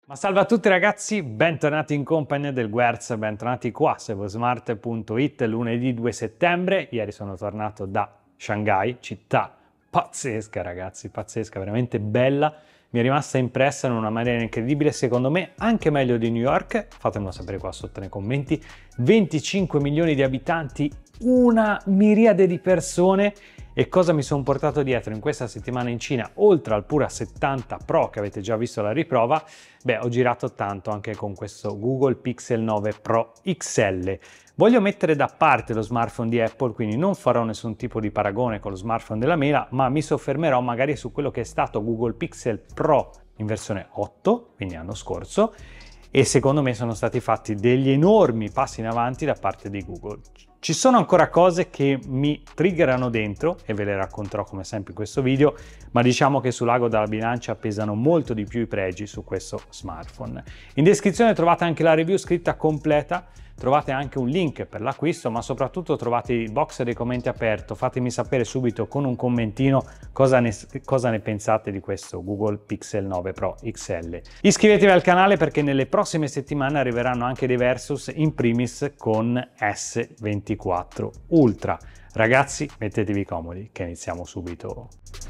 Ma salve a tutti ragazzi, bentornati in compagnia del Guerz, bentornati qua su evosmart.it lunedì 2 settembre. Ieri sono tornato da Shanghai, città pazzesca ragazzi, pazzesca, veramente bella. Mi è rimasta impressa in una maniera incredibile, secondo me anche meglio di New York. Fatemelo sapere qua sotto nei commenti. 25 milioni di abitanti, una miriade di persone. E cosa mi sono portato dietro in questa settimana in Cina, oltre al Pura 70 Pro che avete già visto la riprova? Beh, ho girato tanto anche con questo Google Pixel 9 Pro XL. Voglio mettere da parte lo smartphone di Apple, quindi non farò nessun tipo di paragone con lo smartphone della Mela, ma mi soffermerò magari su quello che è stato Google Pixel Pro in versione 8, quindi l'anno scorso, e secondo me sono stati fatti degli enormi passi in avanti da parte di Google. Ci sono ancora cose che mi triggerano dentro e ve le racconterò come sempre in questo video, ma diciamo che sull'ago della bilancia pesano molto di più i pregi su questo smartphone. In descrizione trovate anche la review scritta completa, trovate anche un link per l'acquisto, ma soprattutto trovate il box dei commenti aperto. Fatemi sapere subito con un commentino cosa ne pensate di questo Google Pixel 9 Pro XL. Iscrivetevi al canale perché nelle prossime settimane arriveranno anche dei versus, in primis con S24 Ultra. Ragazzi, mettetevi comodi che iniziamo subito.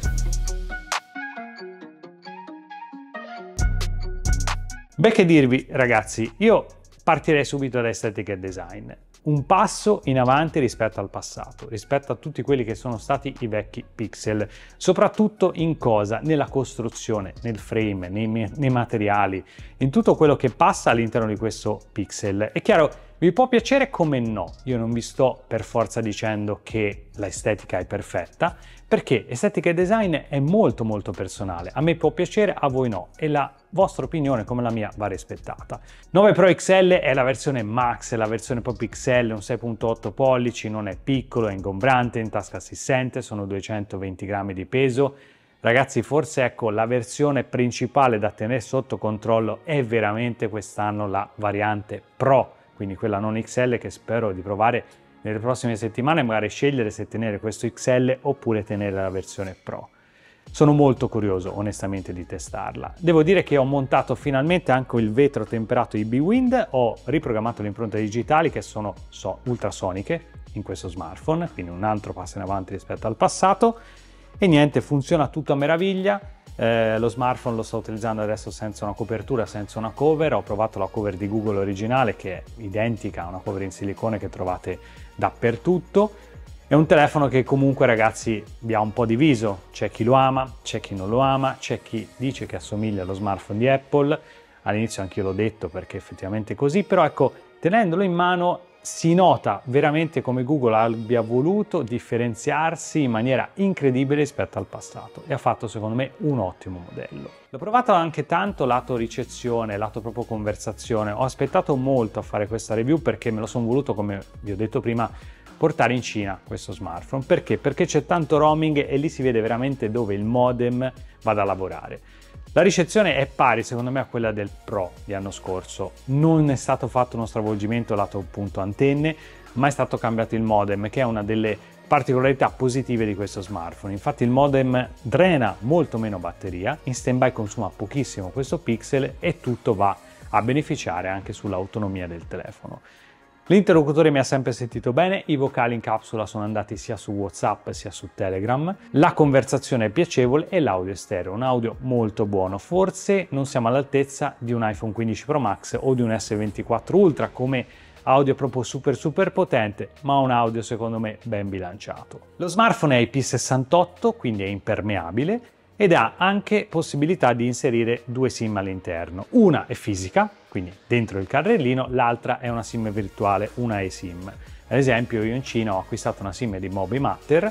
Beh, che dirvi ragazzi, io partirei subito da estetica e design. Un passo in avanti rispetto al passato, rispetto a tutti quelli che sono stati i vecchi Pixel, soprattutto in cosa? Nella costruzione, nel frame, nei materiali, in tutto quello che passa all'interno di questo Pixel. È chiaro, vi può piacere come no, io non vi sto per forza dicendo che l'estetica è perfetta, perché estetica e design è molto personale, a me può piacere, a voi no, e la vostra opinione come la mia va rispettata. 9 Pro XL è la versione Max, è la versione proprio XL, un 6.8 pollici, non è piccolo, è ingombrante, in tasca si sente, sono 220 grammi di peso. Ragazzi, forse ecco la versione principale da tenere sotto controllo è veramente quest'anno la variante Pro, quindi quella non XL che spero di provare nelle prossime settimane, magari scegliere se tenere questo XL oppure tenere la versione Pro. Sono molto curioso onestamente di testarla. Devo dire che ho montato finalmente anche il vetro temperato iBwind, ho riprogrammato le impronte digitali che sono ultrasoniche in questo smartphone, quindi un altro passo in avanti rispetto al passato, e niente, funziona tutto a meraviglia. Lo smartphone lo sto utilizzando adesso senza una copertura, senza una cover. Ho provato la cover di Google originale che è identica a una cover in silicone che trovate dappertutto. È un telefono che comunque ragazzi vi ha un po' diviso, c'è chi lo ama, c'è chi non lo ama, c'è chi dice che assomiglia allo smartphone di Apple. All'inizio anche io l'ho detto perché effettivamente è così, però ecco, tenendolo in mano si nota veramente come Google abbia voluto differenziarsi in maniera incredibile rispetto al passato e ha fatto secondo me un ottimo modello. L'ho provato anche tanto lato ricezione, lato proprio conversazione. Ho aspettato molto a fare questa review perché me lo sono voluto, come vi ho detto prima, portare in Cina questo smartphone. Perché? Perché c'è tanto roaming e lì si vede veramente dove il modem vada a lavorare. La ricezione è pari secondo me a quella del Pro di anno scorso, non è stato fatto uno stravolgimento lato appunto antenne, ma è stato cambiato il modem, che è una delle particolarità positive di questo smartphone. Infatti il modem drena molto meno batteria, in stand-by consuma pochissimo questo Pixel e tutto va a beneficiare anche sull'autonomia del telefono. L'interlocutore mi ha sempre sentito bene, i vocali in capsula sono andati sia su WhatsApp sia su Telegram, la conversazione è piacevole e l'audio è stereo, un audio molto buono. Forse non siamo all'altezza di un iPhone 15 Pro Max o di un S24 Ultra come audio proprio super potente, ma un audio secondo me ben bilanciato. Lo smartphone è IP68, quindi è impermeabile, ed ha anche possibilità di inserire due SIM all'interno. Una è fisica, quindi dentro il carrellino, l'altra è una SIM virtuale, una eSIM. Ad esempio io in Cina ho acquistato una SIM di Mobimatter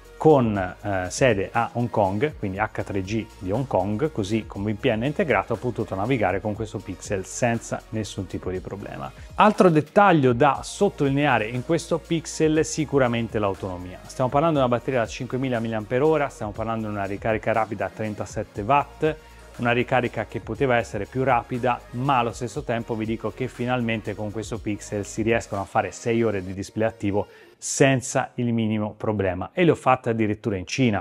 con sede a Hong Kong, quindi H3G di Hong Kong, così con VPN integrato ho potuto navigare con questo Pixel senza nessun tipo di problema. Altro dettaglio da sottolineare in questo Pixel, sicuramente l'autonomia. Stiamo parlando di una batteria da 5000 mAh, stiamo parlando di una ricarica rapida a 37 watt, una ricarica che poteva essere più rapida, ma allo stesso tempo vi dico che finalmente con questo Pixel si riescono a fare 6 ore di display attivo senza il minimo problema, e l'ho fatta addirittura in Cina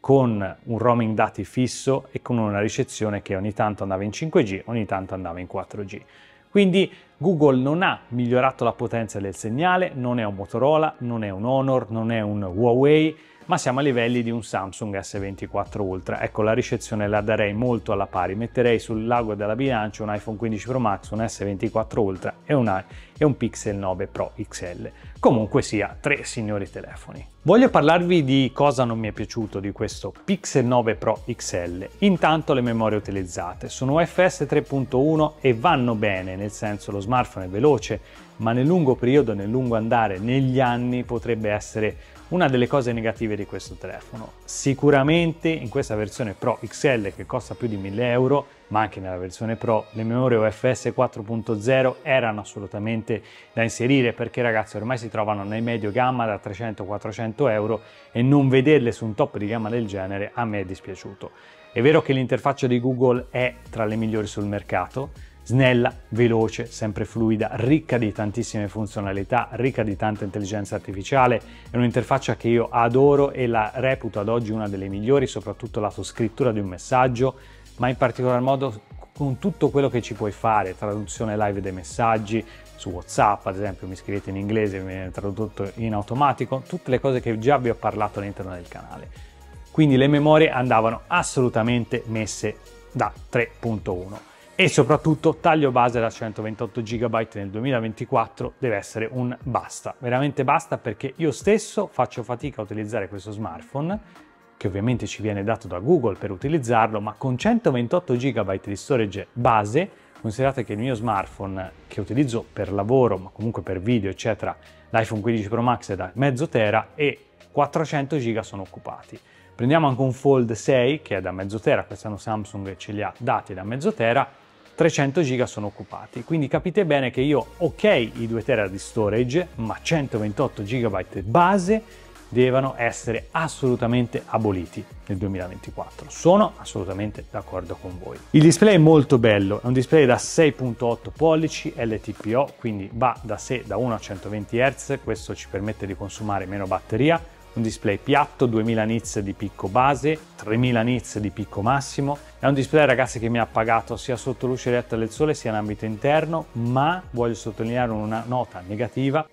con un roaming dati fisso e con una ricezione che ogni tanto andava in 5G, ogni tanto andava in 4G. Quindi Google non ha migliorato la potenza del segnale, non è un Motorola, non è un Honor, non è un Huawei, ma siamo a livelli di un Samsung S24 Ultra. Ecco, la ricezione la darei molto alla pari, metterei sul lago della bilancia un iPhone 15 Pro Max, un S24 Ultra e un Pixel 9 Pro XL. Comunque sia, tre signori telefoni. Voglio parlarvi di cosa non mi è piaciuto di questo Pixel 9 Pro XL. Intanto le memorie utilizzate sono UFS 3.1 e vanno bene, nel senso lo smartphone è veloce, ma nel lungo periodo, nel lungo andare, negli anni potrebbe essere una delle cose negative di questo telefono. Sicuramente in questa versione Pro XL che costa più di 1000 euro, ma anche nella versione Pro, le memorie UFS 4.0 erano assolutamente da inserire, perché ragazzi ormai si trovano nel medio gamma da 300-400 euro e non vederle su un top di gamma del genere a me è dispiaciuto. È vero che l'interfaccia di Google è tra le migliori sul mercato, snella, veloce, sempre fluida, ricca di tantissime funzionalità, ricca di tanta intelligenza artificiale, è un'interfaccia che io adoro e la reputo ad oggi una delle migliori, soprattutto lato scrittura di un messaggio, ma in particolar modo con tutto quello che ci puoi fare, traduzione live dei messaggi, su WhatsApp ad esempio mi scrivete in inglese, mi viene tradotto in automatico, tutte le cose che già vi ho parlato all'interno del canale. Quindi le memorie andavano assolutamente messe da 3.1. E soprattutto taglio base da 128 GB nel 2024 deve essere un basta, veramente basta, perché io stesso faccio fatica a utilizzare questo smartphone, che ovviamente ci viene dato da Google per utilizzarlo, ma con 128 GB di storage base, considerate che il mio smartphone che utilizzo per lavoro, ma comunque per video eccetera, l'iPhone 15 Pro Max è da mezzo tera e 400 GB sono occupati. Prendiamo anche un Fold 6 che è da mezzo tera, quest'anno Samsung ce li ha dati da mezzo tera, 300 GB sono occupati, quindi capite bene che io ok i 2 tera di storage, ma 128 GB base devono essere assolutamente aboliti nel 2024. Sono assolutamente d'accordo con voi. Il display è molto bello, è un display da 6.8 pollici LTPO, quindi va da sé da 1 a 120 Hz, questo ci permette di consumare meno batteria. Un display piatto, 2000 nits di picco base, 3000 nits di picco massimo. È un display ragazzi che mi ha pagato sia sotto luce diretta del sole sia in ambito interno, ma voglio sottolineare una nota negativa.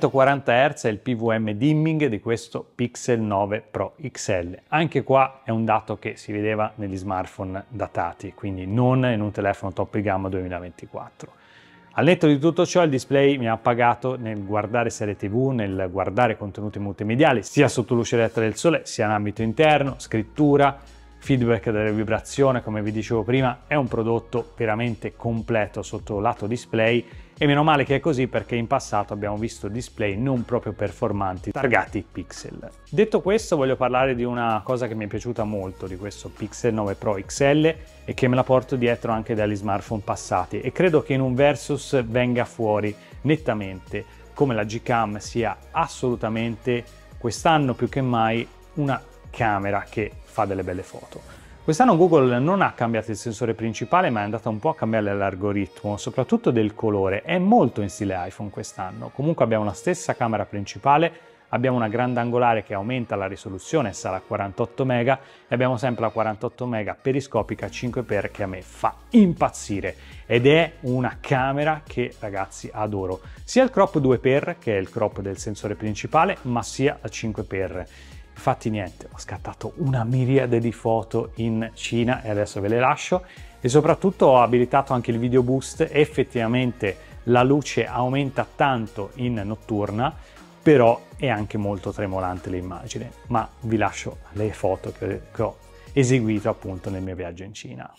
240 Hz è il PWM dimming di questo Pixel 9 Pro XL. Anche qua è un dato che si vedeva negli smartphone datati, quindi non in un telefono top di gamma 2024. Al netto di tutto ciò il display mi ha pagato nel guardare serie TV, nel guardare contenuti multimediali, sia sotto luce diretta del sole, sia in ambito interno, scrittura, feedback delle vibrazioni, come vi dicevo prima, è un prodotto veramente completo sotto lato display e meno male che è così, perché in passato abbiamo visto display non proprio performanti targati pixel. Detto questo voglio parlare di una cosa che mi è piaciuta molto di questo Pixel 9 Pro XL e che me la porto dietro anche dagli smartphone passati e credo che in un versus venga fuori nettamente come la Gcam sia assolutamente quest'anno più che mai una camera che fa delle belle foto. Quest'anno Google non ha cambiato il sensore principale, ma è andata un po' a cambiare l'algoritmo, soprattutto del colore. È molto in stile iPhone quest'anno. Comunque abbiamo la stessa camera principale, abbiamo una grandangolare che aumenta la risoluzione, sarà 48 mega, e abbiamo sempre la 48 mega periscopica 5x che a me fa impazzire. Ed è una camera che ragazzi adoro. Sia il crop 2x, che è il crop del sensore principale, ma sia la 5x. Infatti niente, ho scattato una miriade di foto in Cina e adesso ve le lascio, e soprattutto ho abilitato anche il video boost. Effettivamente la luce aumenta tanto in notturna, però è anche molto tremolante l'immagine, ma vi lascio le foto che ho eseguito appunto nel mio viaggio in Cina.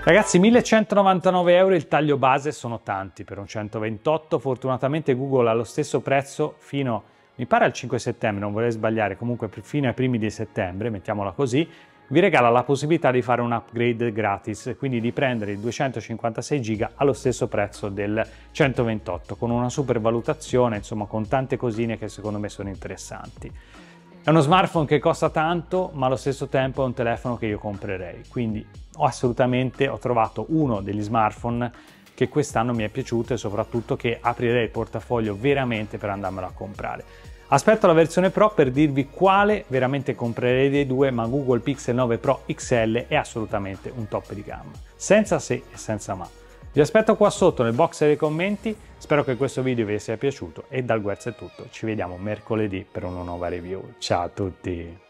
Ragazzi, 1199 euro il taglio base, sono tanti per un 128. Fortunatamente Google ha lo stesso prezzo fino, mi pare al 5 settembre, non vorrei sbagliare, comunque fino ai primi di settembre, mettiamola così, vi regala la possibilità di fare un upgrade gratis, quindi di prendere i 256 giga allo stesso prezzo del 128, con una super valutazione, insomma con tante cosine che secondo me sono interessanti. È uno smartphone che costa tanto, ma allo stesso tempo è un telefono che io comprerei, quindi ho trovato uno degli smartphone che quest'anno mi è piaciuto e soprattutto che aprirei il portafoglio veramente per andarmelo a comprare. Aspetto la versione Pro per dirvi quale veramente comprerei dei due, ma Google Pixel 9 Pro XL è assolutamente un top di gamma, senza se e senza ma. Vi aspetto qua sotto nel box dei commenti, spero che questo video vi sia piaciuto e dal Guerz è tutto, ci vediamo mercoledì per una nuova review. Ciao a tutti!